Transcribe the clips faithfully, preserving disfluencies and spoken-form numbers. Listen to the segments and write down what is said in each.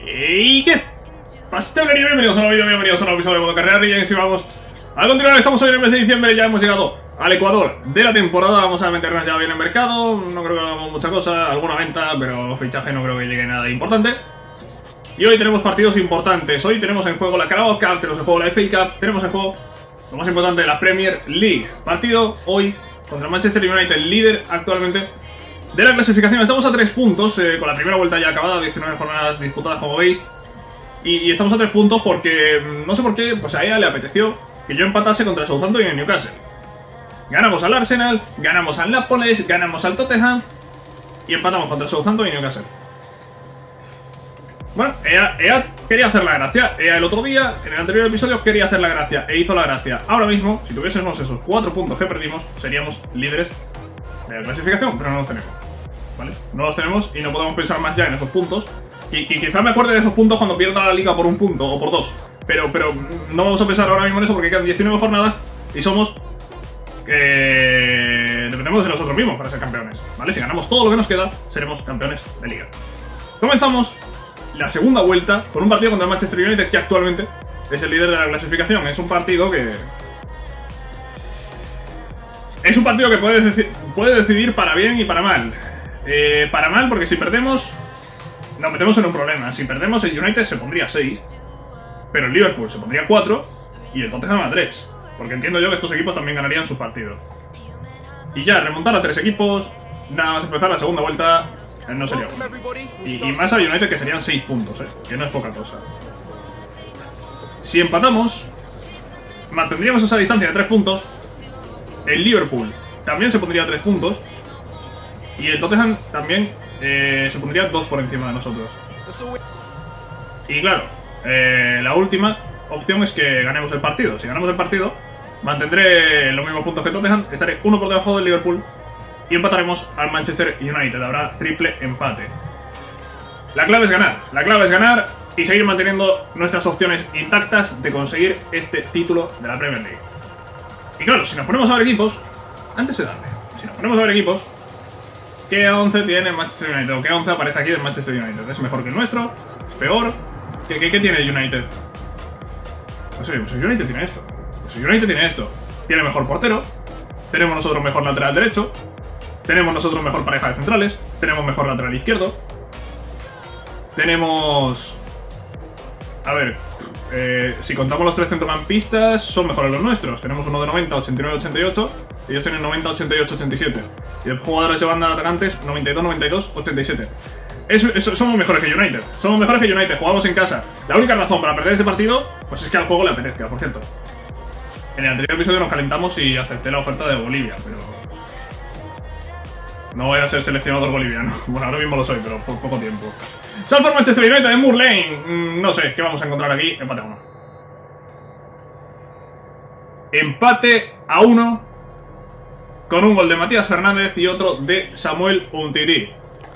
¿Y qué pasa, queridos? Bienvenidos a un nuevo vídeo, bienvenidos a un nuevo episodio de Modo Carrera. Y si vamos a continuar, estamos hoy en el mes de diciembre, ya hemos llegado al Ecuador de la temporada. Vamos a meternos ya bien en el mercado. No creo que hagamos mucha cosa, alguna venta, pero fichaje no creo que llegue nada importante. Y hoy tenemos partidos importantes. Hoy tenemos en juego la Carabao Cup, tenemos en juego la F A Cup, tenemos en juego lo más importante, la Premier League. Partido hoy contra el Manchester United, líder actualmente de la clasificación. Estamos a tres puntos, eh, con la primera vuelta ya acabada, diecinueve jornadas disputadas como veis. Y, y estamos a tres puntos porque, no sé por qué, pues a ella le apeteció que yo empatase contra el Southampton y el Newcastle. Ganamos al Arsenal, ganamos al Nápoles, ganamos al Tottenham y empatamos contra el Southampton y Newcastle. Bueno, ella, ella quería hacer la gracia. Ella el otro día, en el anterior episodio, quería hacer la gracia e hizo la gracia. Ahora mismo, si tuviésemos esos cuatro puntos que perdimos, seríamos líderes de la clasificación, pero no los tenemos, ¿vale? No los tenemos y no podemos pensar más ya en esos puntos. Y, y quizás me acuerde de esos puntos cuando pierda la liga por un punto o por dos. Pero, pero no vamos a pensar ahora mismo en eso porque quedan diecinueve jornadas y somos... Eh, dependemos de nosotros mismos para ser campeones, ¿vale? Si ganamos todo lo que nos queda, seremos campeones de liga. Comenzamos la segunda vuelta con un partido contra el Manchester United, que actualmente es el líder de la clasificación. Es un partido que... Es un partido que puede, deci puede decidir para bien y para mal. Eh, para mal porque si perdemos nos metemos en un problema. Si perdemos, el United se pondría seis, pero el Liverpool se pondría cuatro y el Tottenham a tres. Porque entiendo yo que estos equipos también ganarían sus partidos. Y ya, remontar a tres equipos, nada más empezar la segunda vuelta, eh, no sería bueno. Y, y más a United, que serían seis puntos, eh, que no es poca cosa. Si empatamos, mantendríamos esa distancia de tres puntos. El Liverpool también se pondría a tres puntos. Y el Tottenham también eh, se pondría dos por encima de nosotros. Y claro, eh, la última opción es que ganemos el partido. Si ganamos el partido, mantendré los mismos puntos que Tottenham, estaré uno por debajo del Liverpool y empataremos al Manchester United. Habrá triple empate. La clave es ganar, la clave es ganar y seguir manteniendo nuestras opciones intactas de conseguir este título de la Premier League. Y claro, si nos ponemos a ver equipos, antes de darle, si nos ponemos a ver equipos, ¿qué once tiene Manchester United? ¿O qué once aparece aquí del Manchester United? ¿Es mejor que el nuestro? ¿Es peor? ¿Qué, qué, qué tiene el United? No sé, pues el United tiene esto. Pues el United tiene esto. Tiene mejor portero. Tenemos nosotros mejor lateral derecho. Tenemos nosotros mejor pareja de centrales. Tenemos mejor lateral izquierdo. Tenemos... A ver... Eh, si contamos los tres centrocampistas, son mejores los nuestros. Tenemos uno de noventa, ochenta y nueve, ochenta y ocho. Ellos tienen noventa, ochenta y ocho, ochenta y siete. Y los jugadores de banda atacantes, noventa y dos, noventa y dos, ochenta y siete. Eso, eso, somos mejores que United. Somos mejores que United, jugamos en casa. La única razón para perder ese partido, pues es que al juego le apetezca, por cierto. En el anterior episodio nos calentamos y acepté la oferta de Bolivia, pero... No voy a ser seleccionador boliviano. Bueno, ahora mismo lo soy, pero por poco tiempo. Salford Manchester United en Moor Lane. Mm, no sé, ¿qué vamos a encontrar aquí? Empate a uno. Empate a uno. Con un gol de Matías Fernández y otro de Samuel Umtiti.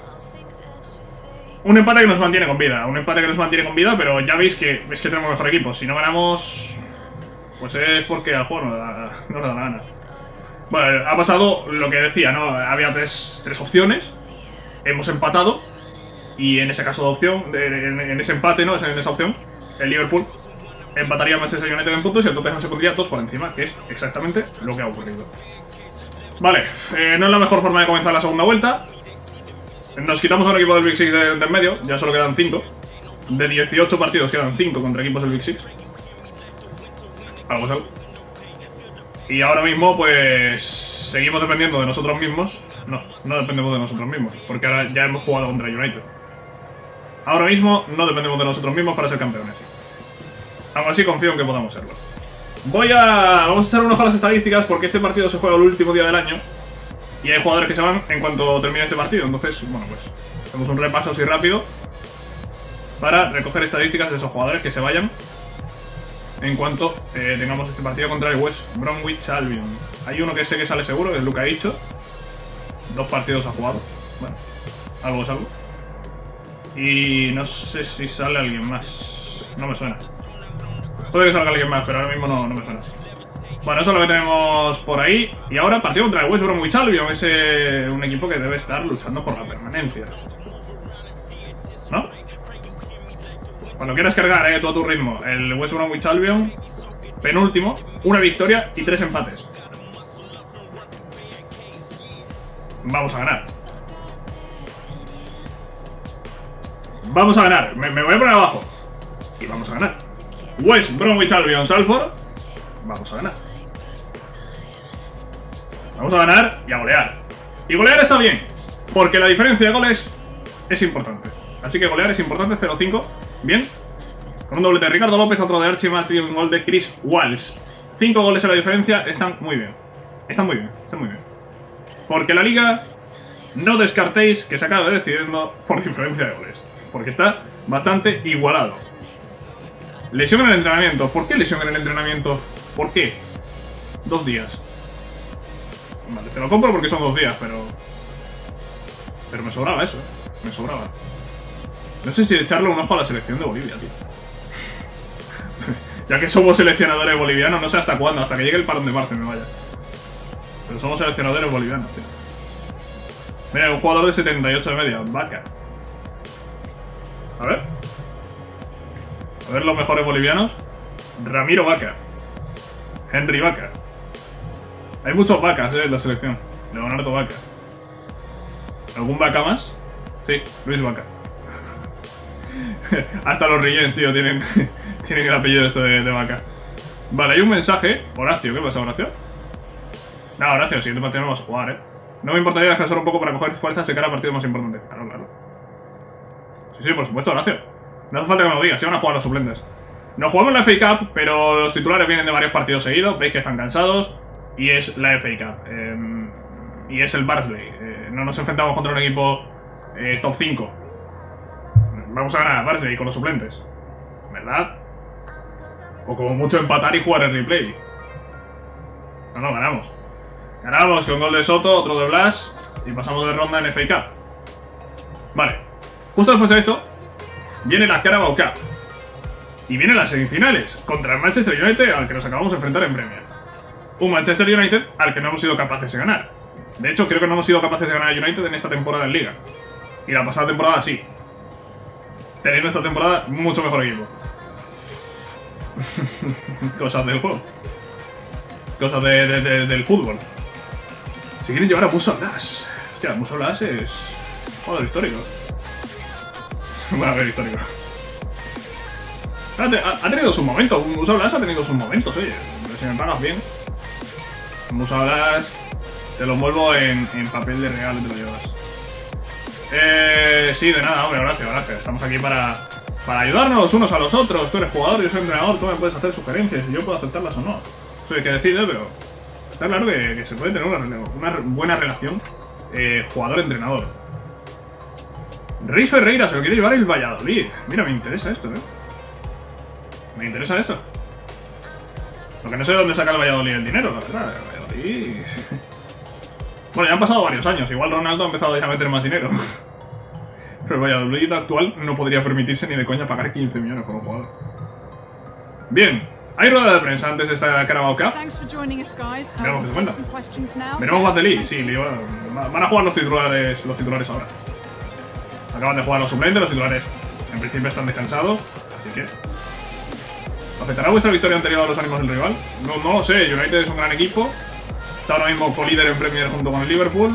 Un empate que nos mantiene con vida. Un empate que nos mantiene con vida, pero ya veis que, es que tenemos mejor equipo. Si no ganamos, pues es porque al juego no le da, no le da la gana. Bueno, ha pasado lo que decía, ¿no? Había tres, tres opciones. Hemos empatado. Y en ese caso de opción, en, en ese empate, ¿no? En esa opción, el Liverpool empataría a Manchester United en puntos y el Tottenham se pondría dos por encima, que es exactamente lo que ha ocurrido. Vale, eh, no es la mejor forma de comenzar la segunda vuelta. Nos quitamos a un equipo del Big Six de, de medio, ya solo quedan cinco. De dieciocho partidos quedan cinco contra equipos del Big Six. Algo es algo. Y ahora mismo, pues, seguimos dependiendo de nosotros mismos. No, no dependemos de nosotros mismos, porque ahora ya hemos jugado contra United. Ahora mismo no dependemos de nosotros mismos para ser campeones. Aún así confío en que podamos serlo. Voy a... Vamos a echar un ojo a las estadísticas porque este partido se juega el último día del año. Y hay jugadores que se van en cuanto termine este partido. Entonces, bueno, pues hacemos un repaso así rápido para recoger estadísticas de esos jugadores que se vayan en cuanto eh, tengamos este partido contra el West Bromwich Albion. Hay uno que sé que sale seguro, que es Luka Dicho. Dos partidos ha jugado. Bueno, algo es algo. Y no sé si sale alguien más. No me suena. Puede que salga alguien más, pero ahora mismo no, no me suena. Bueno, eso es lo que tenemos por ahí. Y ahora partido contra el West Bromwich Albion. Es eh, un equipo que debe estar luchando por la permanencia, ¿no? Cuando quieras cargar, eh, todo a tu ritmo. El West Bromwich Albion, penúltimo, una victoria y tres empates. Vamos a ganar. Vamos a ganar. Me, me voy a poner abajo. Y vamos a ganar. West Bromwich Albion Salford. Vamos a ganar. Vamos a ganar y a golear. Y golear está bien, porque la diferencia de goles es importante. Así que golear es importante, cero cinco. Bien. Con un doblete de Ricardo López, otro de Archie Martin y un gol de Chris Walsh. Cinco goles en la diferencia, están muy bien. Están muy bien, están muy bien. Porque la liga, no descartéis que se acabe decidiendo por diferencia de goles. Porque está bastante igualado. Lesión en el entrenamiento. ¿Por qué lesión en el entrenamiento? ¿Por qué? Dos días. Vale, te lo compro porque son dos días, pero... Pero me sobraba eso, me sobraba. No sé si echarle un ojo a la selección de Bolivia, tío. Ya que somos seleccionadores bolivianos, no sé hasta cuándo, hasta que llegue el parón de marzo y me vaya. Pero somos seleccionadores bolivianos, tío. Mira, un jugador de setenta y ocho de media, Vaca. A ver. A ver los mejores bolivianos. Ramiro Vaca. Henry Vaca. Hay muchos vacas eh, en la selección. Leonardo Vaca. ¿Algún vaca más? Sí, Luis Vaca. Hasta los Rillens, tío, tienen, tienen el apellido esto de, de Vaca. Vale, hay un mensaje. Horacio, ¿qué pasa, Horacio? No, Horacio, el siguiente partido no vas a jugar, eh. No me importaría descansar un poco para coger fuerzas de cara a partidos más importantes. Claro, claro. Sí, sí, por supuesto, Horacio. No hace falta que me lo digas, si van a jugar los suplentes. No jugamos la F A Cup, pero los titulares vienen de varios partidos seguidos. Veis que están cansados. Y es la F A Cup. Eh, y es el Barnsley. Eh, no nos enfrentamos contra un equipo eh, top cinco. Vamos a ganar a Barnsley con los suplentes. ¿Verdad? O como mucho empatar y jugar el replay. No, no, ganamos. Ganamos con gol de Soto, otro de Blas. Y pasamos de ronda en F A Cup. Vale. Justo después de esto, viene la Carabao Cup. Y vienen las semifinales contra el Manchester United, al que nos acabamos de enfrentar en Premier. Un Manchester United al que no hemos sido capaces de ganar. De hecho, creo que no hemos sido capaces de ganar a United en esta temporada en Liga. Y la pasada temporada sí. Teniendo esta temporada mucho mejor equipo. Cosas del juego. Cosas de, de, de, del fútbol. Si quieren llevar a Musa Blas. Hostia, Musa Blas es... jugador histórico. Bueno, a ver, histórico. Ha, ha, ha tenido sus momentos. Musa Blas ha tenido sus momentos, oye. Si me pagas bien. Musa Blas... Te lo envuelvo en, en papel de regalo y te lo llevas. Eh... Sí, de nada, hombre, gracias, gracias. Estamos aquí para... Para ayudarnos unos a los otros. Tú eres jugador, yo soy entrenador. Tú me puedes hacer sugerencias y yo puedo aceptarlas o no. Eso hay que decirlo, pero... Está claro que, que se puede tener una, una buena relación eh, jugador-entrenador. Reis Ferreira se lo quiere llevar el Valladolid. Mira, me interesa esto, eh. Me interesa esto. Lo que no sé de dónde saca el Valladolid el dinero, la verdad. El Valladolid... Bueno, ya han pasado varios años. Igual Ronaldo ha empezado a meter más dinero. Pero el Valladolid actual no podría permitirse ni de coña pagar quince millones por un jugador. Bien. Hay rueda de prensa antes de esta Carabao Cup. Veremos qué se cuenta. Veremos Bazeli. Sí, van a jugar los titulares, los titulares ahora. Acaban de jugar los suplentes, los titulares en principio están descansados. Así que... ¿afectará vuestra victoria anterior a los ánimos del rival? No, no lo sé. United es un gran equipo. Está ahora mismo co-líder en Premier junto con el Liverpool.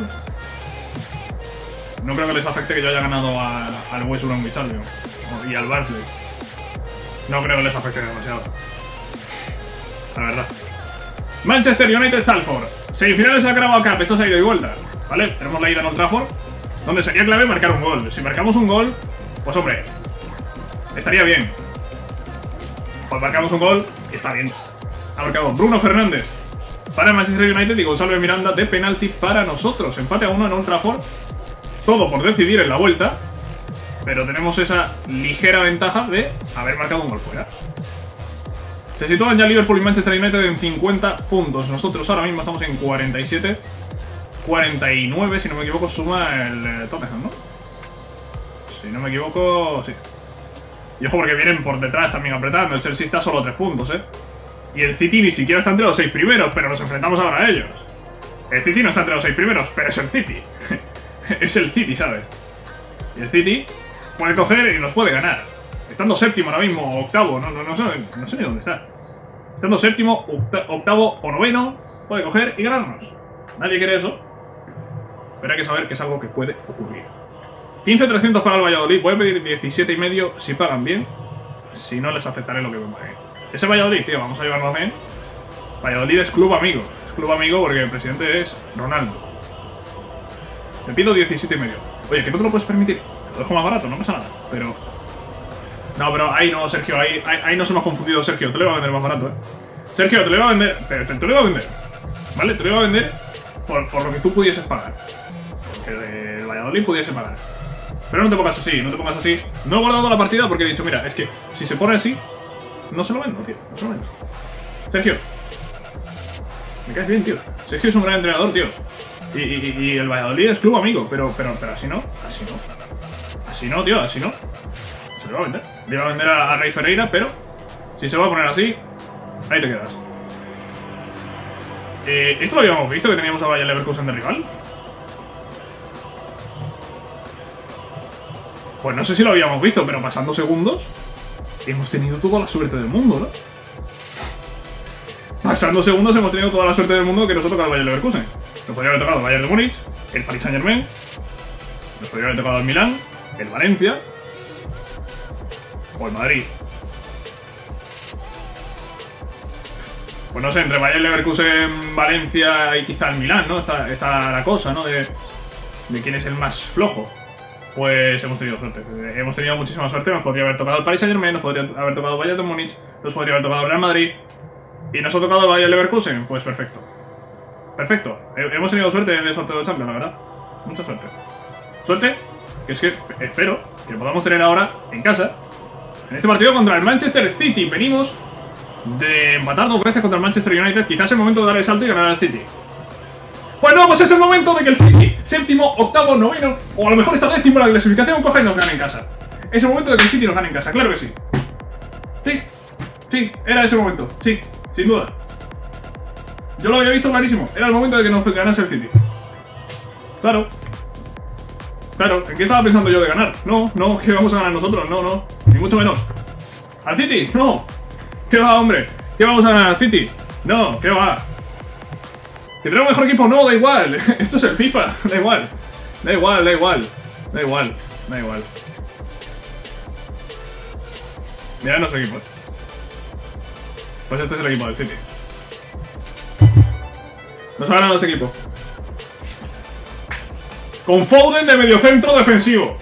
No creo que les afecte que yo haya ganado a, al West Bromwich Albion y al Barnsley. No creo que les afecte demasiado. La verdad. Manchester United Salford. Semifinales de la Carabao Cup. Esto se ha ido y vuelta. ¿Vale? Tenemos la ida en Old Trafford, donde sería clave marcar un gol. Si marcamos un gol, pues hombre, estaría bien. Pues marcamos un gol y está bien. Ha marcado Bruno Fernández para el Manchester United y Gonzalo Miranda de penalti para nosotros. Empate a uno en Old Trafford. Todo por decidir en la vuelta. Pero tenemos esa ligera ventaja de haber marcado un gol fuera. Se sitúan ya Liverpool y Manchester United en cincuenta puntos. Nosotros ahora mismo estamos en cuarenta y siete. cuarenta y nueve, si no me equivoco, suma el eh, Tottenham, ¿no? Si no me equivoco, sí. Y ojo porque vienen por detrás también apretando. El Chelsea está solo a tres puntos, ¿eh? Y el City ni siquiera está entre los seis primeros, pero nos enfrentamos ahora a ellos. El City no está entre los seis primeros, pero es el City. Es el City, ¿sabes? Y el City puede coger y nos puede ganar. Estando séptimo ahora mismo, octavo, no, no, no, sé, no sé ni dónde está. Estando séptimo, octavo o noveno, puede coger y ganarnos. Nadie quiere eso. Pero hay que saber que es algo que puede ocurrir. quince trescientos para el Valladolid. Voy a pedir diecisiete y medio si pagan bien. Si no, les aceptaré lo que me paguen. Ese Valladolid, tío, vamos a llevarlo bien. Valladolid es club amigo. Es club amigo porque el presidente es Ronaldo. Le pido diecisiete y medio. Oye, que no te lo puedes permitir. Lo dejo más barato, no pasa nada. Pero... No, pero ahí no, Sergio. Ahí, ahí, ahí nos hemos confundido, Sergio. Te lo iba a vender más barato, eh. Sergio, te lo iba a vender. Te, te, te lo iba a vender. ¿Vale? Te lo iba a vender por, por lo que tú pudieses pagar. Porque el Valladolid pudiese pagar. Pero no te pongas así, no te pongas así. No he guardado la partida porque he dicho, mira, es que si se pone así, no se lo vendo, tío. No se lo vendo. Sergio. Me caes bien, tío. Sergio es un gran entrenador, tío. Y, y, y el Valladolid es club amigo, pero, pero, pero así no, así no. Así no, tío, así no. Se lo va a vender. Le iba a vender a, a Rey Ferreira, pero si se va a poner así, ahí te quedas. Eh, ¿Esto lo habíamos visto, que teníamos a Bayer Leverkusen de rival? Pues no sé si lo habíamos visto, pero pasando segundos hemos tenido toda la suerte del mundo, ¿no? Pasando segundos hemos tenido toda la suerte del mundo que nos ha tocado el Bayer Leverkusen. Nos podría haber tocado el Bayern de Múnich, el Paris Saint Germain, nos podría haber tocado el Milán, el Valencia o el Madrid. Pues no sé, entre Bayer Leverkusen, Valencia y quizá el Milán, ¿no? Está, está la cosa, ¿no? De, de quién es el más flojo. Pues hemos tenido suerte. Hemos tenido muchísima suerte. Nos podría haber tocado el Paris Saint Germain, nos podría haber tocado el Bayern de Múnich, nos podría haber tocado el Real Madrid. Y nos ha tocado el Bayer Leverkusen. Pues perfecto. Perfecto. Hemos tenido suerte en el sorteo de Champions, la verdad. Mucha suerte. Suerte, que es que espero que podamos tener ahora en casa, en este partido contra el Manchester City. Venimos de empatar dos veces contra el Manchester United. Quizás es el momento de dar el salto y ganar al City. Pues no, pues es el momento de que el City, séptimo, octavo, noveno, o a lo mejor esta décimo la clasificación, coja y nos gane en casa. Es el momento de que el City nos gane en casa, claro que sí. Sí, sí, era ese momento, sí, sin duda. Yo lo había visto clarísimo, era el momento de que nos ganase el City. Claro. Claro, ¿en qué estaba pensando yo de ganar? No, no, que vamos a ganar nosotros, no, no, ni mucho menos. ¿Al City? No. ¿Qué va, hombre? ¿Qué vamos a ganar al City? No, ¿qué va? ¿Que tenemos mejor equipo? No, da igual. Esto es el FIFA, da igual. Da igual, da igual. Da igual, da igual. Mirad nuestro equipo. Pues este es el equipo del City. Nos ha ganado este equipo. Con Foden de mediocentro defensivo.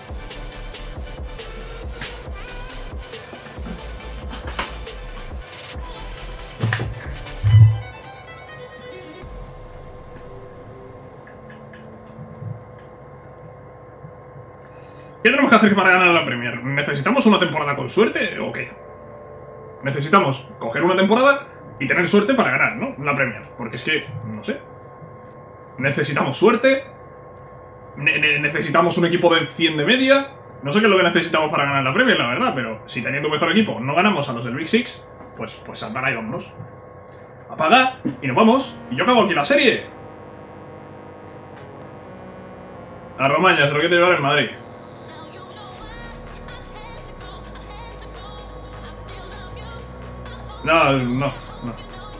¿Qué tenemos que hacer para ganar la Premier? ¿Necesitamos una temporada con suerte o qué? Necesitamos coger una temporada y tener suerte para ganar, ¿no? La Premier. Porque es que, no sé. Necesitamos suerte. Ne ne necesitamos un equipo de cien de media. No sé qué es lo que necesitamos para ganar la Premier, la verdad. Pero si teniendo un mejor equipo no ganamos a los del Big Six, pues, pues apaga y vámonos. Apaga y nos vamos. Y yo acabo aquí la serie. A Romaña se lo quiere llevar en Madrid. No, no, no.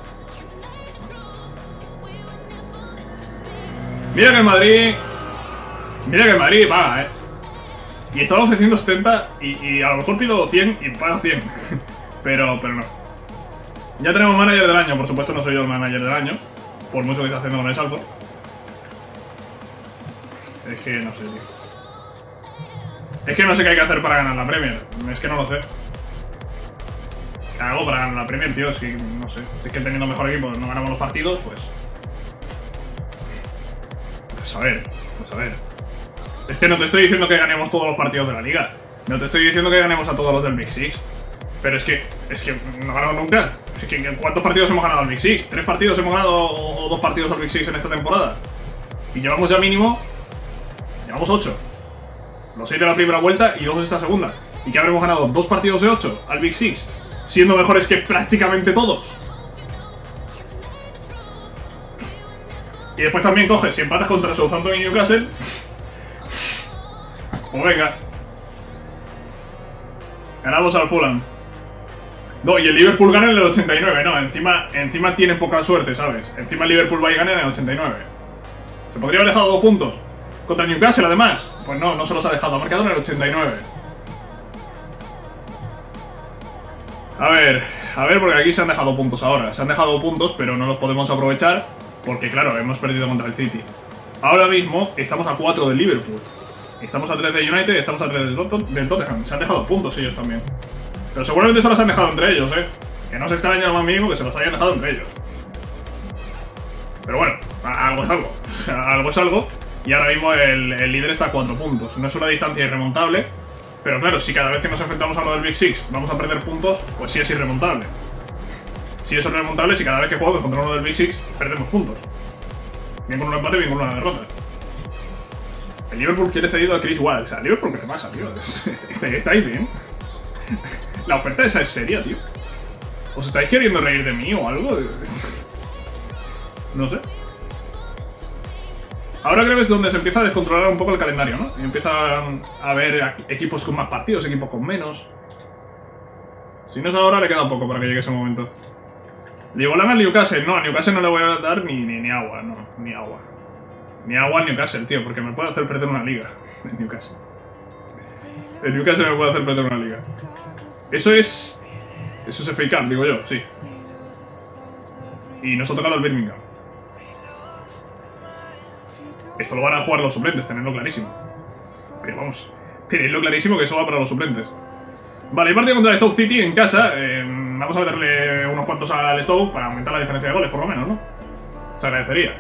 Mira que el Madrid... Mira que el Madrid paga, eh. Y estaba ofreciendo setenta y, y a lo mejor pido cien y paga cien. pero, pero no. Ya tenemos manager del año, por supuesto no soy yo el manager del año. Por mucho que esté haciendo con el salto. Es que no sé, tío. Es que no sé qué hay que hacer para ganar la Premier. Es que no lo sé. ¿Qué hago para ganar la Premier, tío? Es que, no sé. Si es que teniendo mejor equipo no ganamos los partidos, pues... Pues a ver, pues a ver. Es que no te estoy diciendo que ganemos todos los partidos de la Liga. No te estoy diciendo que ganemos a todos los del Big Six. Pero es que, es que no ganamos nunca. Es que, ¿cuántos partidos hemos ganado al Big Six? ¿Tres partidos hemos ganado o dos partidos al Big Six en esta temporada? Y llevamos ya mínimo... Llevamos ocho. Los seis de la primera vuelta y dos de esta segunda. Y que habremos ganado dos partidos de ocho al Big Six, siendo mejores que prácticamente todos. Y después también coges, si empatas contra Southampton y Newcastle... Pues venga. Ganamos al Fulham. No, y el Liverpool gana en el ochenta y nueve, no, encima, encima tiene poca suerte, ¿sabes? Encima el Liverpool va y gana en el ochenta y nueve. Se podría haber dejado dos puntos. Contra el Newcastle, además. Pues no, no se los ha dejado, ha marcado en el ochenta y nueve. A ver, a ver, porque aquí se han dejado puntos ahora. Se han dejado puntos, pero no los podemos aprovechar porque, claro, hemos perdido contra el City. Ahora mismo estamos a cuatro del Liverpool. Estamos a tres de United, estamos a tres del, Tot del Tottenham. Se han dejado puntos ellos también. Pero seguramente se los han dejado entre ellos, ¿eh? Que no se extraña lo más mínimo que se los hayan dejado entre ellos. Pero bueno, algo es algo. Algo es algo. Y ahora mismo el, el líder está a cuatro puntos. No es una distancia irremontable. Pero claro, si cada vez que nos enfrentamos a lo del Big Six vamos a perder puntos, pues sí es irremontable. Si es irremontable, si cada vez que jugamos contra uno del Big Six perdemos puntos. Bien con un empate, bien con una derrota. El Liverpool quiere cedido a Chris Wallace. O sea, ¿Liverpool qué le pasa, tío? ¿Estáis está bien? La oferta esa es seria, tío. ¿Os estáis queriendo reír de mí o algo? No sé. Ahora creo que es donde se empieza a descontrolar un poco el calendario, ¿no? Y empieza a haber equipos con más partidos, equipos con menos. Si no es ahora, le queda poco para que llegue ese momento. Le digo, al Newcastle. No, a Newcastle no le voy a dar ni, ni, ni agua, no, ni agua. Ni agua a Newcastle, tío, porque me puede hacer perder una liga. El Newcastle. El Newcastle me puede hacer perder una liga. Eso es... Eso es F A Cup, digo yo, sí. Y nos ha tocado el Birmingham. Esto lo van a jugar los suplentes, tenedlo clarísimo. Pero vamos, tenedlo clarísimo que eso va para los suplentes. Vale, y partido contra el Stoke City en casa. Eh, vamos a meterle unos cuantos al Stoke para aumentar la diferencia de goles, por lo menos, ¿no? Se agradecería.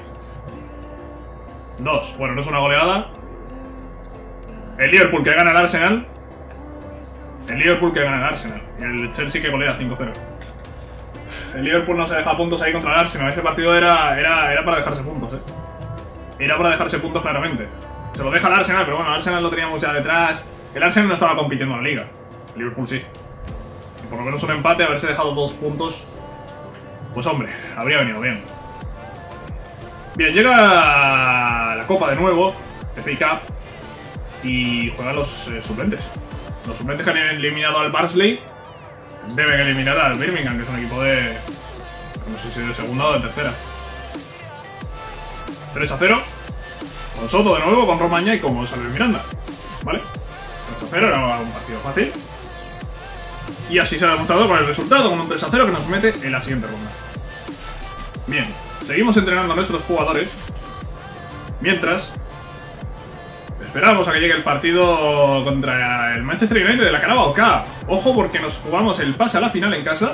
Dos. Bueno, no es una goleada. El Liverpool que gana el Arsenal. El Liverpool que gana el Arsenal. Y el Chelsea que golea cinco cero. El Liverpool no se deja puntos ahí contra el Arsenal. Ese partido era, era, era para dejarse puntos, eh. Era para dejarse puntos claramente. Se lo deja el Arsenal, pero bueno, el Arsenal lo teníamos ya detrás. El Arsenal no estaba compitiendo en la liga. El Liverpool sí. Y por lo menos un empate, haberse dejado dos puntos. Pues hombre, habría venido bien. Bien, llega la Copa de nuevo, F A Cup, y juegan los eh, suplentes. Los suplentes que han eliminado al Barnsley deben eliminar al Birmingham, que es un equipo de... no sé si de segunda o de tercera. tres a cero. Con Soto de nuevo, con Romaña y con Gonzalo Miranda. ¿Vale? tres a cero, era un partido fácil. Y así se ha demostrado con el resultado, con un tres a cero que nos mete en la siguiente ronda. Bien, seguimos entrenando a nuestros jugadores. Mientras esperamos a que llegue el partido contra el Manchester United de la Carabao Cup. Ojo, porque nos jugamos el pase a la final en casa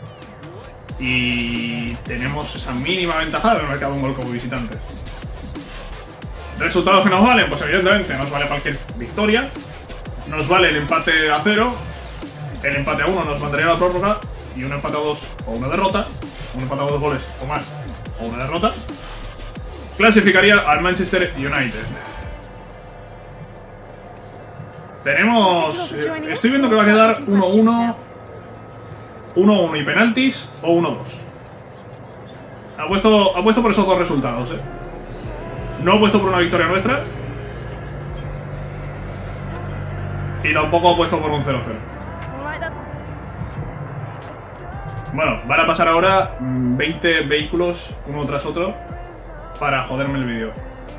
y tenemos esa mínima ventaja de haber marcado un gol como visitantes. ¿Resultados que nos valen? Pues evidentemente nos vale cualquier victoria. Nos vale el empate a cero. El empate a uno nos mandaría a la prórroga. Y un empate a dos o una derrota. Un empate a dos goles o más o una derrota clasificaría al Manchester United. Tenemos... Eh, estoy viendo que va a quedar uno uno, uno uno y penaltis o uno dos. Apuesto, apuesto por esos dos resultados, ¿eh? No apuesto por una victoria nuestra. Y tampoco apuesto por un cero cero. Bueno, van a pasar ahora veinte vehículos uno tras otro para joderme el vídeo.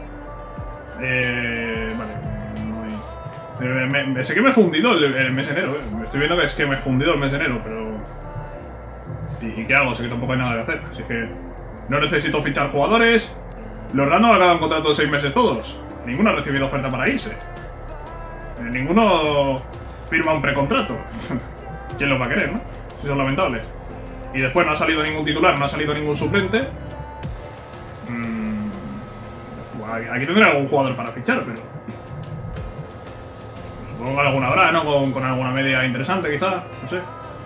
Eh, vale. Me, me, me, sé que me he fundido el, el mes de enero, eh. Estoy viendo que es que me he fundido el mes de enero, pero... ¿Y, y qué hago? Sé que tampoco hay nada que hacer. Así que no necesito fichar jugadores. Los random acaban contrato de seis meses todos. Ninguno ha recibido oferta para irse. Eh, ninguno firma un precontrato. ¿Quién los va a querer, no? Si son lamentables. Y después no ha salido ningún titular, no ha salido ningún suplente. Mm, aquí tendré algún jugador para fichar, pero... supongo que alguna habrá, ¿no? Con, con alguna media interesante, quizá. No sé.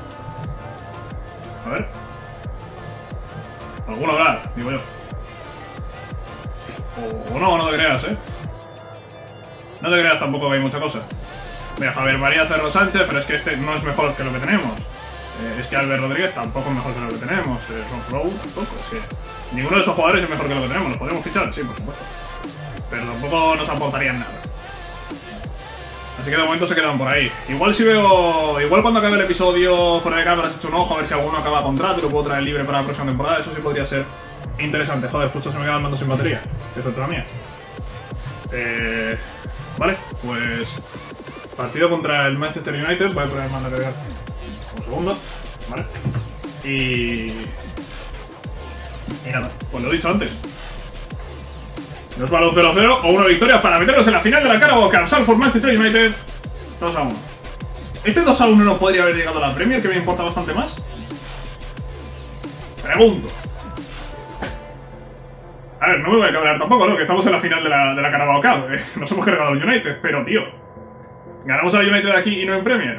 A ver. Alguna habrá, digo yo. O, o no, no te creas, ¿eh? No te creas tampoco que hay mucha cosa. Mira, Javier María Cerro Sánchez, pero es que este no es mejor que lo que tenemos. Eh, es que Albert Rodríguez tampoco es mejor que lo que tenemos. Eh, Rob Rowe tampoco. Es que ninguno de estos jugadores es mejor que lo que tenemos. ¿Los podemos fichar? Sí, por supuesto. Pero tampoco nos aportarían nada. Así que de momento se quedan por ahí. Igual si veo... Igual cuando acabe el episodio fuera de cámara has hecho un ojo a ver si alguno acaba contrato y lo puedo traer libre para la próxima temporada. Eso sí podría ser interesante. Joder, justo se me queda el mando sin batería. Eso es la mía. Eh... Vale, pues... Partido contra el Manchester United. Voy a poner el mando a cargar un segundo. Vale. Y... Y nada, pues lo he dicho antes. Nos vale un cero cero o una victoria para meternos en la final de la Carabao Cup. Salford Manchester United dos a uno. ¿Este dos a uno no podría haber llegado a la Premier, que me importa bastante más? Pregunto. A ver, no me voy a cabrear tampoco, ¿no? Que estamos en la final de la, de la Carabao Cup. Eh, nos hemos cargado al United, pero tío, ¿ganamos al United aquí y no en Premier?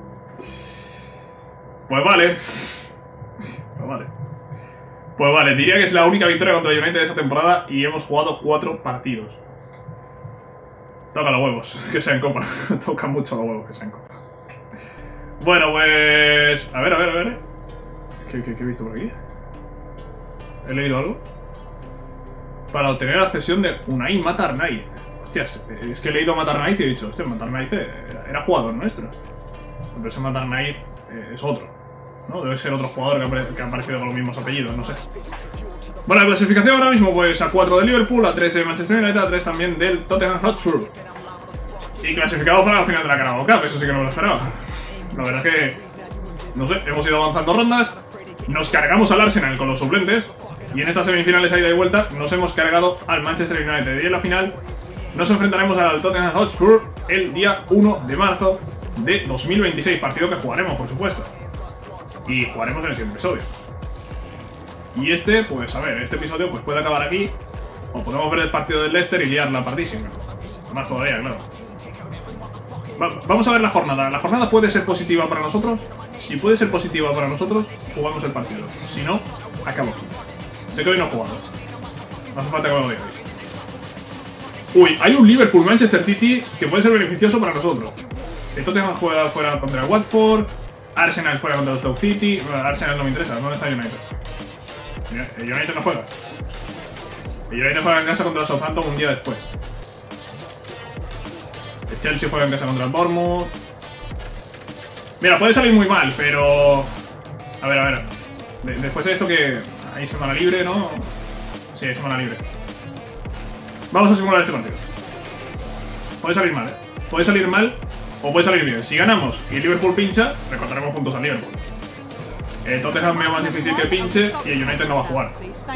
Pues vale. Pues vale. Pues vale, diría que es la única victoria contra el United de esta temporada y hemos jugado cuatro partidos. Toca los huevos, que sea en Copa. Toca mucho los huevos que sea en Copa. Bueno, pues... A ver, a ver, a ver. ¿Qué, qué, qué he visto por aquí? ¿He leído algo? Para obtener la cesión de Unai Matarnaiz. Hostias, es que he leído Matarnaiz y he dicho, hostia, Matarnaiz era, era jugador nuestro. Pero ese Matarnaiz eh, es otro. ¿No? Debe ser otro jugador que, apare que ha aparecido con los mismos apellidos, no sé. Bueno, la clasificación ahora mismo, pues a cuatro de Liverpool, a tres de Manchester United, a tres también del Tottenham Hotspur. Y clasificados para la final de la Carabao Cup, eso sí que no me lo esperaba. La verdad es que, no sé, hemos ido avanzando rondas, nos cargamos al Arsenal con los suplentes, y en estas semifinales a ida y vuelta nos hemos cargado al Manchester United. Y en la final nos enfrentaremos al Tottenham Hotspur el día uno de marzo de dos mil veintiséis, partido que jugaremos, por supuesto. Y jugaremos en el siguiente episodio. Y este, pues a ver, este episodio pues puede acabar aquí. O podemos ver el partido del Leicester y liar la partísima. Más todavía, claro. Va, vamos a ver la jornada. ¿La jornada puede ser positiva para nosotros? Si puede ser positiva para nosotros, jugamos el partido. Si no, acabo. Sé que hoy no he jugado. No hace falta que me lo digáis. Uy, hay un Liverpool-Manchester City que puede ser beneficioso para nosotros. Entonces juega fuera contra el Watford. Arsenal fuera contra el Stoke City. Bueno, Arsenal no me interesa, ¿dónde está United? El United no juega. El United juega en casa contra el Southampton un día después. El Chelsea juega en casa contra el Bournemouth. Mira, puede salir muy mal, pero... A ver, a ver. De después de esto que... Hay semana libre, ¿no? Sí, hay semana libre. Vamos a simular este partido. Puede salir mal, ¿eh? Puede salir mal o puede salir bien. Si ganamos y el Liverpool pincha, recortaremos puntos al Liverpool. El Tottenham es más difícil que pinche y el United no va a jugar.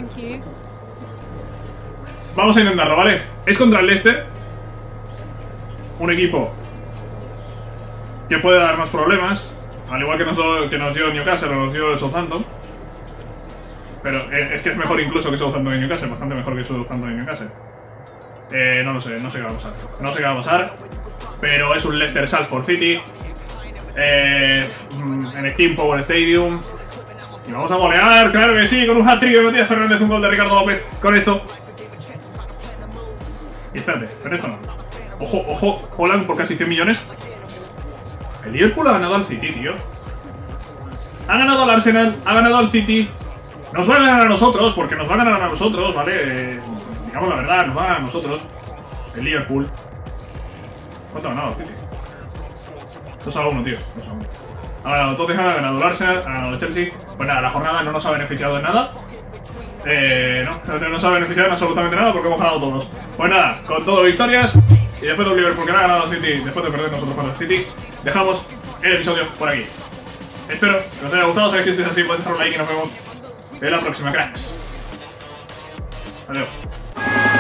Vamos a intentarlo, ¿vale? Es contra el Leicester. Un equipo que puede darnos problemas, al igual que nos, que nos dio Newcastle o nos dio el Southampton. Pero es que es mejor incluso que Southampton y Newcastle, bastante mejor que Southampton y Newcastle. Eh, no lo sé, no sé qué va a pasar. No sé qué va a pasar. Pero es un Leicester Salford City. Eh, en el King Power Stadium. Y vamos a golear, claro que sí, con un hat-trick de Matías Fernández, un gol de Ricardo López. Con esto. Y espérate, pero esto no. Ojo, ojo, Holland por casi cien millones. El Liverpool ha ganado al City, tío. Ha ganado al Arsenal, ha ganado al City. Nos va a ganar a nosotros, porque nos va a ganar a nosotros, ¿vale? Eh, digamos la verdad, nos va a ganar a nosotros. El Liverpool. ¿Cuánto ha ganado el City? dos a uno, tío. dos a uno. Ha ganado Tottenham, ha ganado el Arsenal, ha ganado el Chelsea. Pues nada, la jornada no nos ha beneficiado de nada. Eh, no, no nos ha beneficiado en absolutamente nada porque hemos ganado todos. Pues nada, con todo victorias. Y después de un Liverpool que no ha ganado el City, después de perder nosotros contra el City, dejamos el episodio por aquí. Espero que os haya gustado. Si es así, podéis dejar un like y nos vemos en la próxima, cracks. Adiós.